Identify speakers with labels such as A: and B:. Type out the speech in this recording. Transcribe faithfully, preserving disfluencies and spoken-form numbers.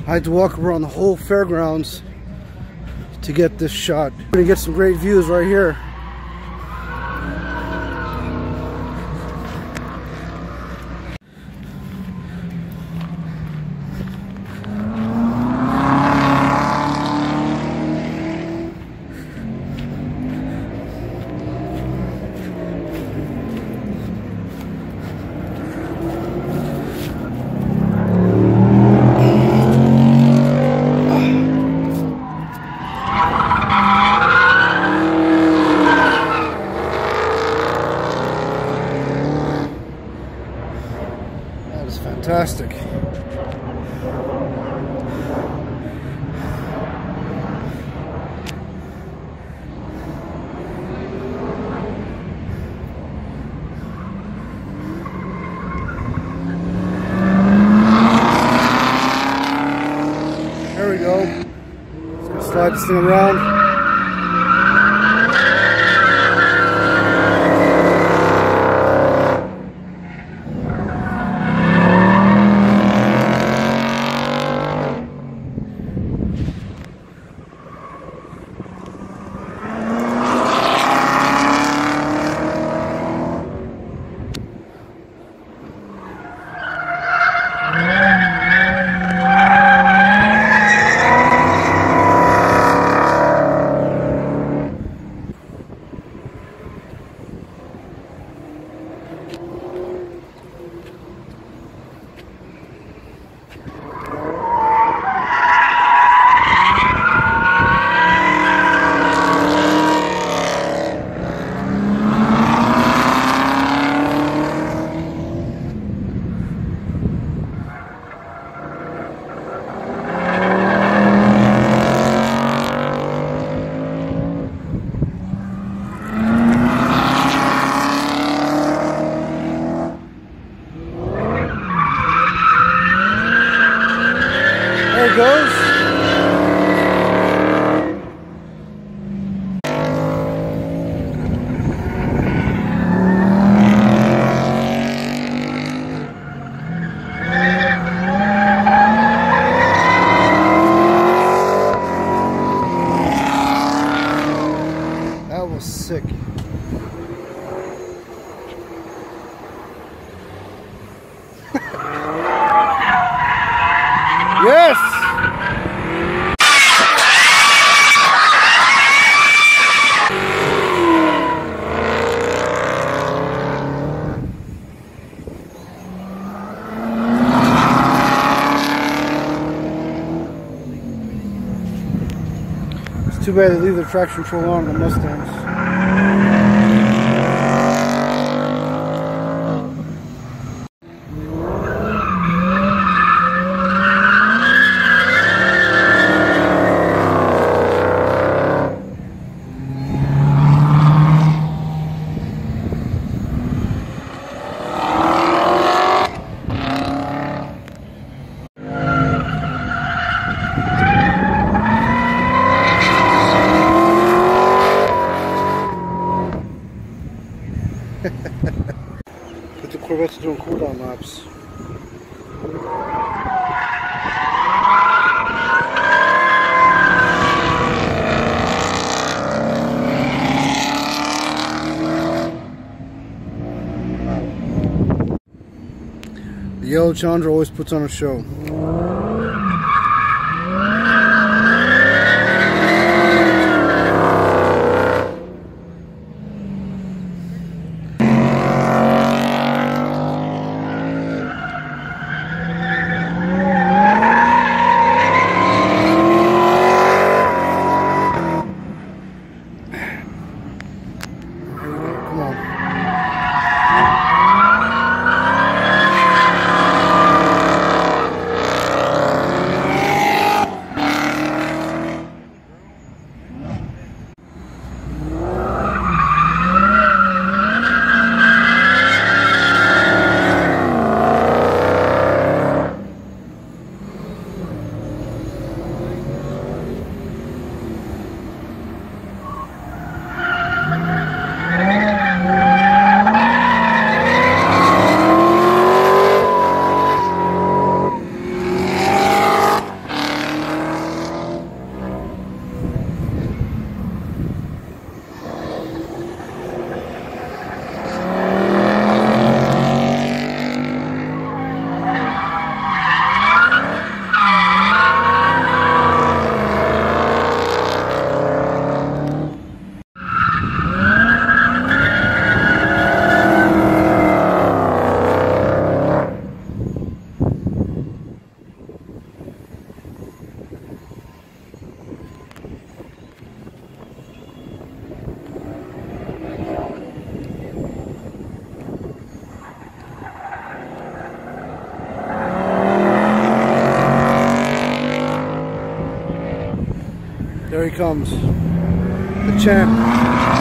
A: I had to walk around the whole fairgrounds to get this shot. We're gonna get some great views right here. Fantastic. There we go. Just gonna slide this thing around. There it goes. That was sick. Yes! It's too bad they leave the traction control on the Mustangs. But the Corvette's doing cooldown laps. The yellow Challenger always puts on a show. There he comes. The champ.